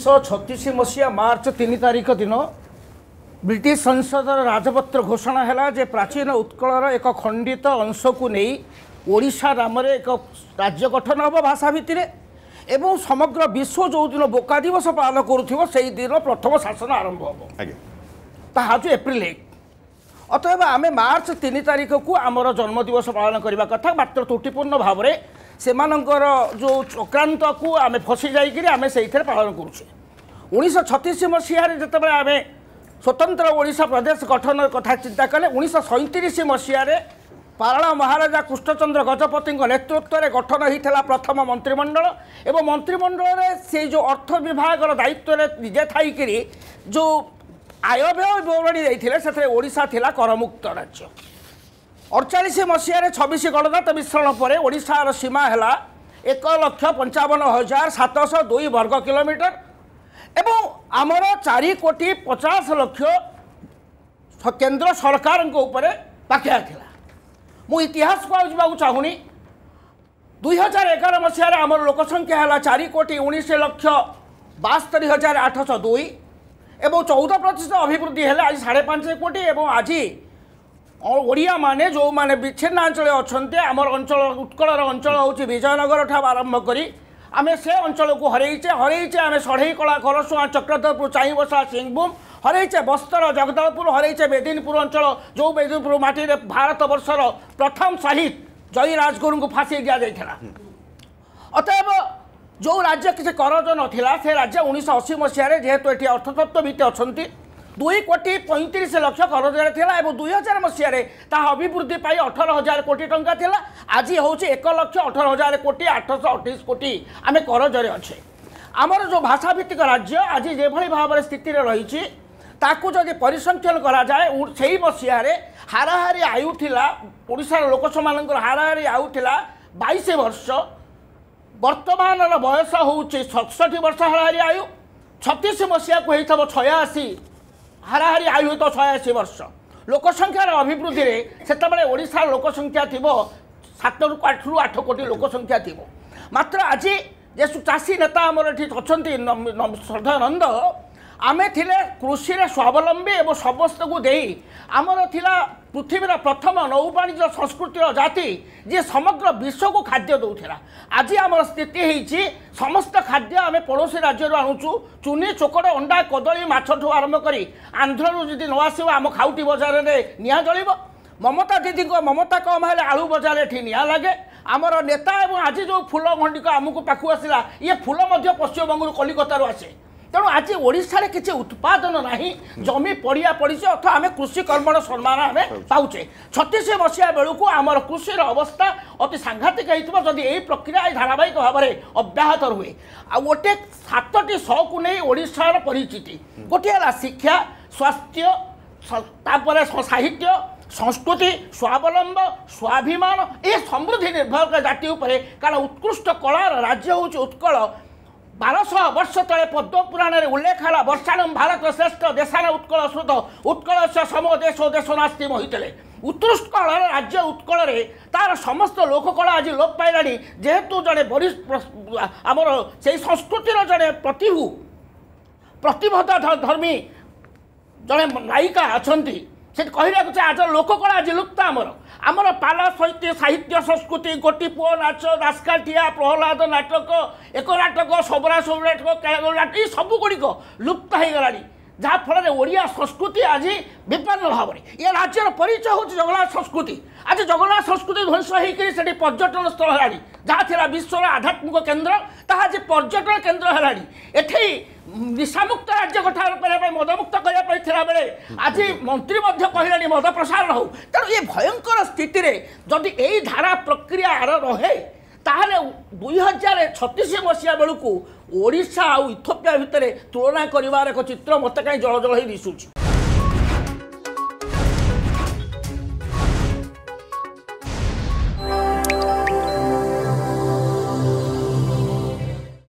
1936 मसीहा मार्च 3 तारिख दिन ब्रिटिश संसदर राजपत्र घोषणा है जे प्राचीन उत्कलर एक खंडित अंश को नहीं ओडिशा नाम एक राज्य गठन हम भाषा भित्ति एवं समग्र विश्व जो दिन बोका दिवस पालन करुव से दिन प्रथम शासन आरंभ हम ताज एप्रिल 1 अतएव आम मार्च 3 तारिख को आमर जन्मदिवस पालन करने कथा मात्र त्रुटिपूर्ण भाव में सेमानंकर जो चक्रांत को आम फसी जाइए आम से पालन करुचे 1936 मसीह जिते आम स्वतंत्र ओडिशा प्रदेश गठन कथा चिंता कले 1937 मसीह पाराला महाराजा कृष्णचंद्र गजपति नेतृत्व में गठन होता प्रथम मंत्रिमंडल एवं मंत्रिमंडल से जो अर्थ विभाग दायित्व निजे थी जो आय व्यय विवरणी देते ओडिशा थिला करमुक्त राज्य 48 मसीह 26 गणतंत्र मिश्रण पर ओडिशार सीमा है 1,55,702 वर्ग किलोमीटर एवं आमर 4,50,00,000 केंद्र सरकार पाखिया थिला मु इतिहास को जावाक चाहूनी 2011 मसीह आमर लोकसंख्या है 4,19,72,802 एवं 14% अभिवृद्धि है आज 5.5 कोटी एवं आज ओडिया माने जो माने विच्छिन्नांचल अच्छा आमर अंचल उत्कलर अंचल हूँ विजयनगर ठार आरंभ करी आम से अंचल को हरइचे आम सढ़ईकला खरसुआ चक्रधरपुर चाईबसा सिंहभूम हरइचे बस्तर जगदलपुर हरइचे बेदिनपुर अंचल जो बेदिनपुर माटी भारत वर्षर प्रथम शहीद जयी राजगुरु को फांसी दि जाता अतएव जो राज्य किसी करज नाला से राज्य 1980 मसीह जेहेतु ये अर्थतत्वविद अच्छा 2,35,00,000 करजरे थिला एवं 2000 मसीह अभिवृद्धि पाई 18,000 कोटी टंका थिला आज हूँ 1,18,000 कोटी 828 कोटी आम करजरे अच्छे आमर जो भाषाभित्तिक राज्य आज जो भाव में स्थित रही ताकू जदि परिसंख्यन करा जाए से मसीह हाराहारी आयु थिला ओडिशार लोक मान हाराहारी आयु थिला 22 वर्ष वर्तमान बयस हूँ 67 वर्ष हाराहारी आयु 36 मसीहा को होता 86 हाराहारी आयु तो 86 वर्ष लोकसंख्यार अभिवृद्धि से ओडिशार लोकसंख्या थी 7 ରୁ 8 कोटी लोकसंख्या थी मात्र आज जे चाषी नेता आमर ये अच्छा श्रद्धानंद आमे थिले कृषि स्वावलंबी एवं समस्त को दे आमर थिला पृथ्वीर प्रथम नौवाणिज्य संस्कृतिर जाति जी समग्र विश्व को खाद्य दौला आज आमर स्थिति होती समस्त खाद्य आम पड़ोसी राज्य आणुचु चुनी चोकड़ अंडा कदली माछठू आरंभ करी आंध्र जदि न आसो आम खाउटी बजार में निआ जलिब ममता दीदी ममता कम है आलू बजार ये निआ लगे आमर नेता और आज जो फूल मंडिक आमको पाखु आसला ये फूल पश्चिमबंग कलिकतार आसे तेणु आज ओडिशा किसी उत्पादन ना जमी पड़िया पड़ी अथवा आम कृषि कर्मण सम्मान आम पाचे 36 मसीहा बेलू आमर कृषि अवस्था अति सांघातिक होती यही प्रक्रिया धारावाहिक भाव में अब्याहत रुए आ गोटे 7टी स को नहीं ओडिशार परिचिति गोटे है शिक्षा स्वास्थ्य साहित्य संस्कृति स्वावलंब स्वाभिमान ये समृद्धि निर्भर जाति उपरे कारण उत्कृष्ट कलार राज्य हूँ उत्कल 1200 वर्ष तले पद्म पुराण में उल्लेख है वर्षाणम भारत श्रेष्ठ देशान उत्कल श्रुत उत्कल से सम देशो देश नास्ति मोहितले उत्कृष्ट कलार राज्य उत्कल तार समस्त लोककला आज लोप पाइला जेहेतु जड़े वरिष्ठ आमर से संस्कृतिर जड़े प्रतिबद्ध धर्मी जड़े नायिका अच्छा से कहला आज लोककला आज लुप्त आमर पाला साहित्य संस्कृति गोटी पुओ नाच दासकाठिया प्रहलाद नाटक एक नाटक सबरा सब नाटक नाटक ये सबुगुड़िक लुप्त हो गला जहाँफल ओडिया संस्कृति आज विपन्न भाव में ये राज्यर परिचय हूँ जगन्नाथ संस्कृति आज जगन्नाथ संस्कृति ध्वंस होकर पर्यटन स्थल है जहाँ थी विश्वर आध्यात्मिक केन्द्र ताहा आज पर्यटन केन्द्र है एठी निशामुक्त राज्य गठन करने मदमुक्त करने बेले आज मंत्री कहला मद प्रसारण हो तेणु ये भयंकर स्थिति जदि यही धारा प्रक्रिया रहे ताहले 2036 मसीहा बेलू ओडिशा और इथियोपिया भितर तुलना कर एक चित्र मत कहीं जल जल दिशुची।